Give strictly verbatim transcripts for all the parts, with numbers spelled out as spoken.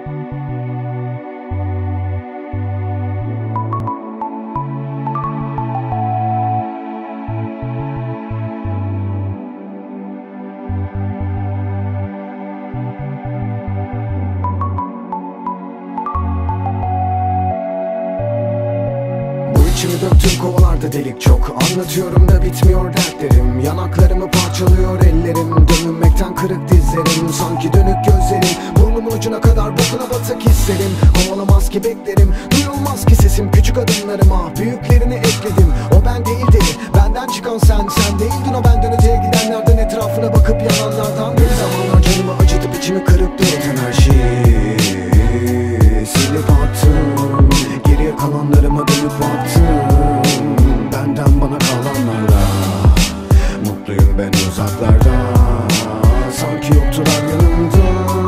İçimi döktüm kovalarda delik çok. Anlatıyorum da bitmiyor dertlerim. Yanaklarımı parçalıyor ellerim. Dönmekten kırık dizlerim. Sanki dönük gözlerim. Burnumun ucuna kadar bokuna batık hislerim. Havalamaz ki beklerim. Duyulmaz ki sesim. Küçük adımlarıma büyüklerini ekledim. O ben değildi, benden çıkan sen. Sen değildin o benden öteye gidenlerden. Etrafına bakıp yananlardan. Bir zamanlar canımı acıtıp içimi kırıp dağıtan her şeyi silip attım. Geriye kalanlarıma dönüp baktım. Benden bana kalanlarla mutluyum ben uzaklarda. Sanki yoktular yanımda.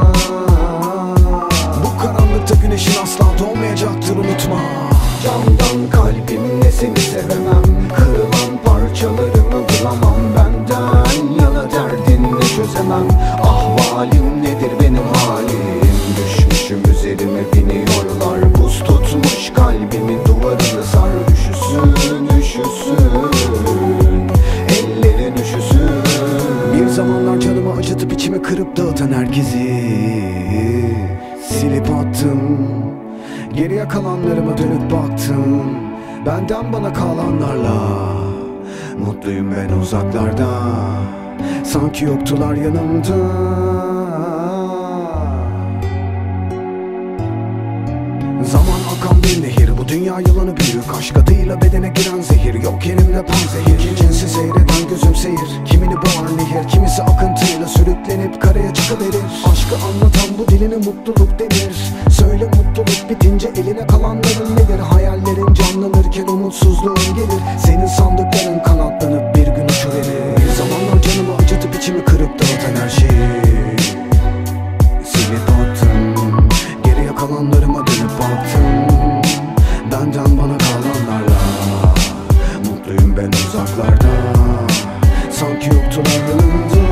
Bu karanlıkta güneşin asla doğmayacaktır, unutma. Camdan kalbimle seni sevemem. Kırılan parçalarımı bulamam. Benden yana derdinle çözemem. Ahvalim nedir benim halim? Düşmüşüm üzerime biniyorlar. Buz tutmuş kalbimin duvarını sar. Üşüsün, üşüsün, ellerin üşüsün. Bir zamanlar canımı acıtıp içimi kırıp dağıtan herkesi silip attım. Geriye kalanlarıma dönüp baktım. Benden bana kalanlarla mutluyum ben uzaklarda. Sanki yoktular yanımda. Zaman akan bir nehir, bu dünya yılanı büyük. Aşk adıyla bedene giren zehir, yok yerimde panzehir. İki cinsi seyreden gözüm seyir. Kimini boğar nehir, kimisi akıntıyla sürüklenip karaya çıkıverir. Aşkı anlatan bu diline mutluluk denir. Söyle mutluluk bitince eline kalanların nedir? Hayallerin canlanırken umutsuzluğun gelir. Senin sandıkların kanatlanıp bir gün uçuverir. Bir zamanlar canımı acıtıp içimi kırıp dağıtan her şeyi silip attım. Geriye kalanlarıma dönüp baktım. Benden bana kalanlarla mutluyum ben uzaklarda. Sanki yoktular yanımda.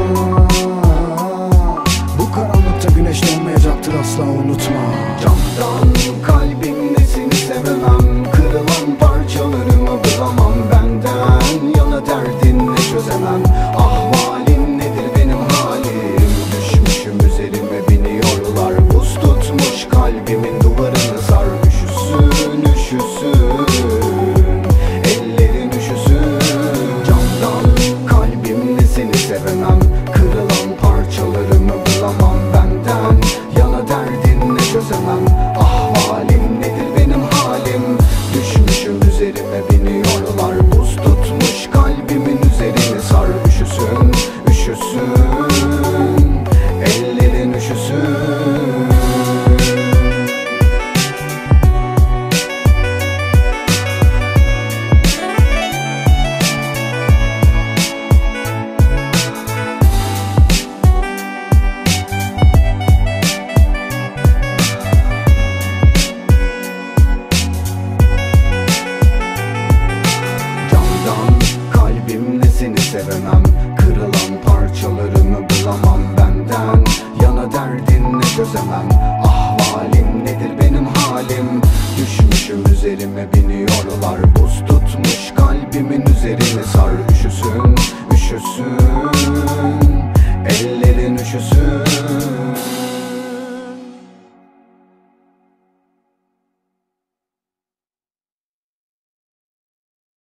Bu karanlıkta güneş doğmayacaktır, asla unutma. Camdan kalbimle seni sevemem. Kırılan parçalarımı bulamam. Benden yana derdinle çözemem. Ahvalim nedir benim halim? Düşmüşüm üzerime biniyorlar. Buz tutmuş kalbimin duvarını sar. Üşüsün, üşüsün, ellerin üşüsün. Camdan kalbimle seni sevemem. Kırılan parçalarımı bulamam. Benden yana derdinle çözemem. Ahvalim nedir benim halim? Düşmüşüm üzerime biniyorlar. Buz tutmuş kalbimin üzerini sar. Üşüsün, üşüsün, ellerin üşüsün. Kalbimle seni sevemem. Kırılan parçalarımı bulamam. Benden yana derdinle çözemem. Ahvalim nedir benim halim? Düşmüşüm üzerime biniyorlar. Buz tutmuş kalbimin üzerini sar. Üşüsün, üşüsün, ellerin üşüsün.